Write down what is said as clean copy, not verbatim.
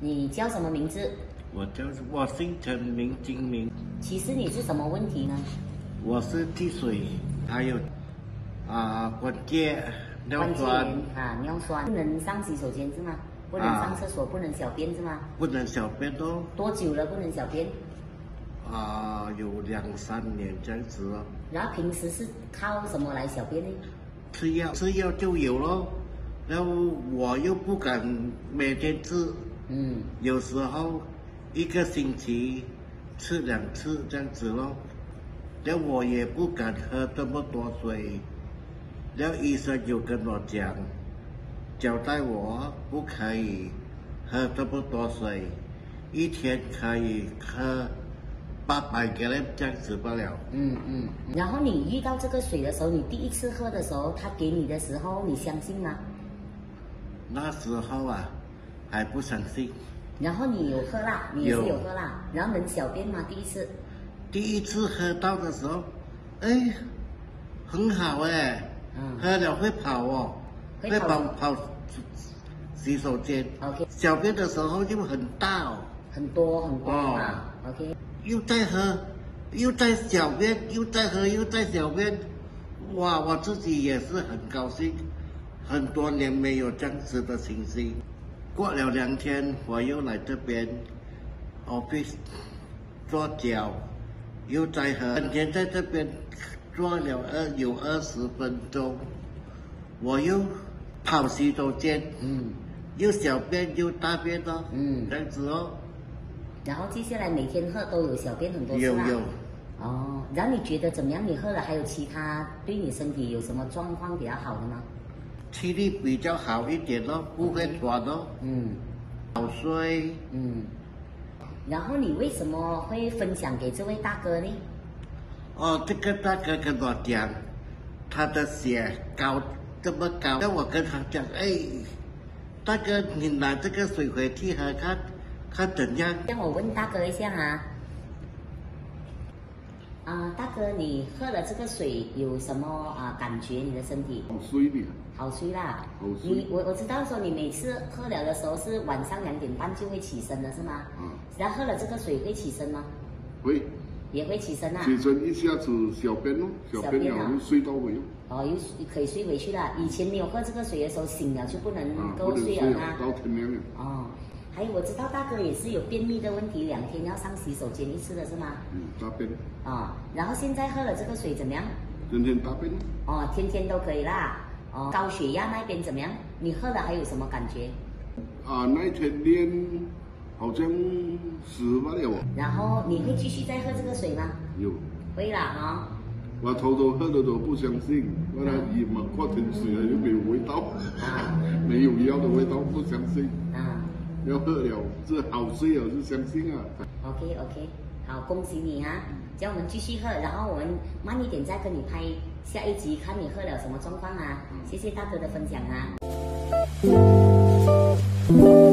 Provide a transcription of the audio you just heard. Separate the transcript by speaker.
Speaker 1: 你叫什么名字？
Speaker 2: 我姓陈，名金明。
Speaker 1: 其实你是什么问题呢？
Speaker 2: 我是积水，还有关节尿酸
Speaker 1: 尿酸，不能上洗手间是吗？不能上厕所，不能小便是吗？
Speaker 2: 不能小便哦。
Speaker 1: 多久了不能小便？
Speaker 2: 有2、3年这样子哦。
Speaker 1: 然后平时是靠什么来小便呢？
Speaker 2: 吃药就有咯。然后我又不敢每天吃，有时候1个星期吃2次这样子咯。然后我也不敢喝这么多水，然后医生有跟我讲，交代我不可以喝这么多水，一天可以喝800 g 这样子罢了。
Speaker 1: 然后你遇到这个水的时候，你第一次喝的时候，他给你的时候，你相信吗？
Speaker 2: 那时候还不相信。
Speaker 1: 然后你有喝啦，你也是有喝啦。然后能小便吗？第一次
Speaker 2: 喝到的时候，很好喝了会跑哦，会跑洗手间。
Speaker 1: OK。
Speaker 2: 小便的时候就很大哦，
Speaker 1: 很多OK。
Speaker 2: 又在喝，又在小便，又在喝，又在小便。哇，我自己也是很高兴，很多年没有这样子的情形。过了2天，我又来这边 office 做脚，又在喝。今天在这边做了有20分钟，我又跑洗手间，又小便又大便哦，这样子哦。
Speaker 1: 然后接下来每天喝都有小便很多次啦。
Speaker 2: 有。
Speaker 1: 然后你觉得怎么样？你喝了还有其他对你身体有什么状况比较好的吗？
Speaker 2: 气力比较好一点咯，不会短哦。好睡。
Speaker 1: 然后你为什么会分享给这位大哥呢？
Speaker 2: 这个大哥跟我讲，他的血高这么高，那我跟他讲，大哥你拿这个水回去喝看怎样？
Speaker 1: 让我问大哥一下大哥，你喝了这个水有什么感觉？你的身体
Speaker 3: 好睡的，
Speaker 1: 好睡啦。
Speaker 3: 好睡。
Speaker 1: 我知道说你每次喝了的时候是晚上2点半就会起身的是吗？然后喝了这个水会起身吗？
Speaker 3: 会，
Speaker 1: 也会起身
Speaker 3: 起身一下子小便咯，小便了就睡到回
Speaker 1: 又可以睡回去了。以前没有喝这个水的时候，醒了就不能够睡了
Speaker 3: 到天亮了。
Speaker 1: 还有我知道大哥也是有便秘的问题，2天要上洗手间1次的是吗？
Speaker 3: 大便。
Speaker 1: 然后现在喝了这个水怎么样？
Speaker 3: 天天大便。
Speaker 1: 天天都可以啦。高血压那边怎么样？你喝了还有什么感觉？
Speaker 3: 那天练好像死不了。
Speaker 1: 然后你会继续再喝这个水吗？
Speaker 3: 有。
Speaker 1: 会啦
Speaker 3: 我偷喝的都不相信，我来以为过天水了就没有味道，没有药的味道，不相信。要喝了，这好睡了就相信啊。
Speaker 1: OK， 好，恭喜你叫我们继续喝，然后我们慢一点再跟你拍下一集，看你喝了什么状况谢谢大哥的分享